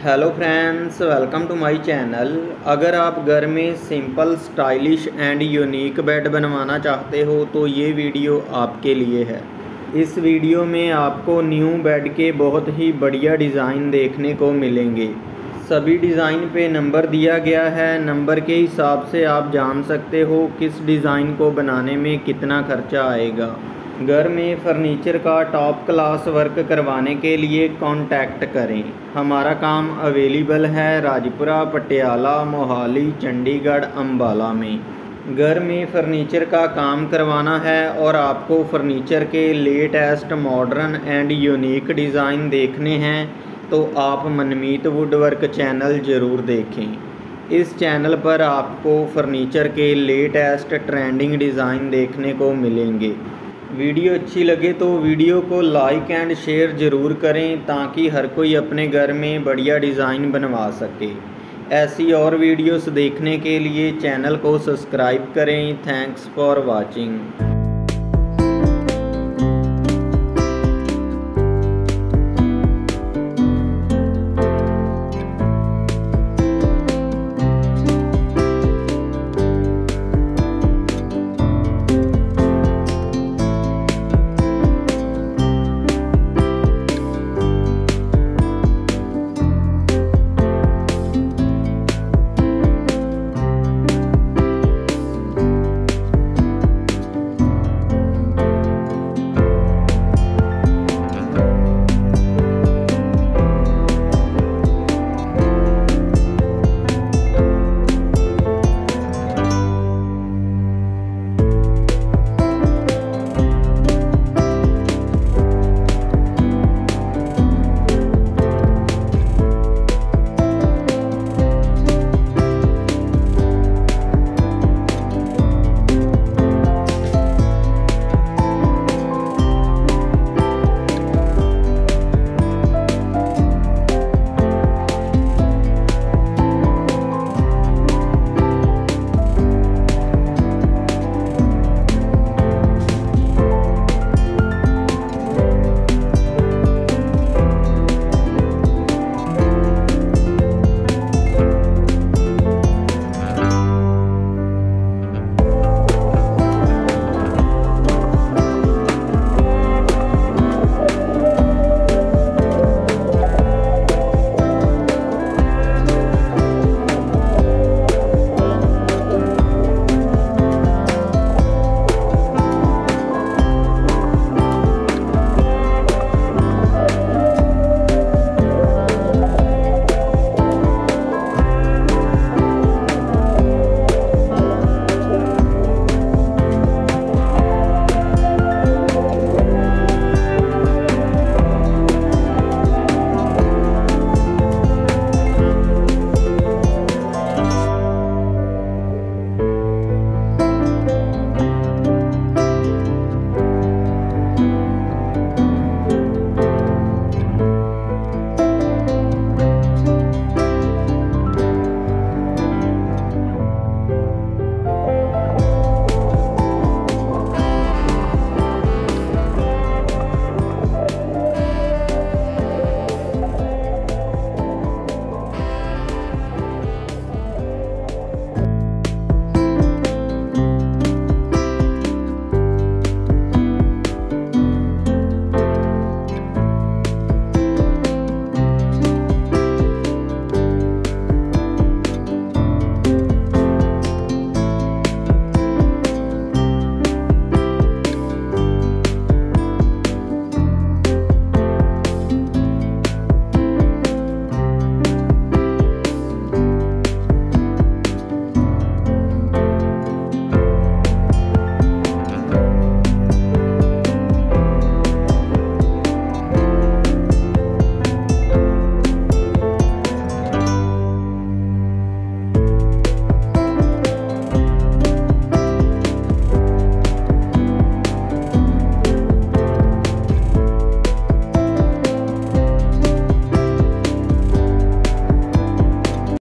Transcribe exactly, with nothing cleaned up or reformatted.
Hello friends, welcome to my channel. अगर आप घर में simple, stylish and unique bed बनवाना चाहते हो तो ये वीडियो आपके लिए है। इस वीडियो में आपको न्यू बेड के बहुत ही बढ़िया डिज़ाइन देखने को मिलेंगे। सभी डिज़ाइन पे नंबर दिया गया है। नंबर के हिसाब से आप जान सकते हो किस डिज़ाइन को बनाने में कितना खर्चा आएगा। घर में फर्नीचर का टॉप क्लास वर्क करवाने के लिए कांटेक्ट करें। हमारा काम अवेलेबल है राजपुरा, पटियाला, मोहाली, चंडीगढ़, अम्बाला में। घर में फर्नीचर का काम करवाना है और आपको फर्नीचर के latest modern and unique design देखने हैं तो आप मनमीत वुडवर्क चैनल ज़रूर देखें। इस चैनल पर आपको फर्नीचर के लेटेस्ट ट्रेंडिंग डिज़ाइन देखने को मिलेंगे। वीडियो अच्छी लगे तो वीडियो को लाइक एंड शेयर ज़रूर करें ताकि हर कोई अपने घर में बढ़िया डिज़ाइन बनवा सके। ऐसी और वीडियोस देखने के लिए चैनल को सब्सक्राइब करें। Thanks for watching.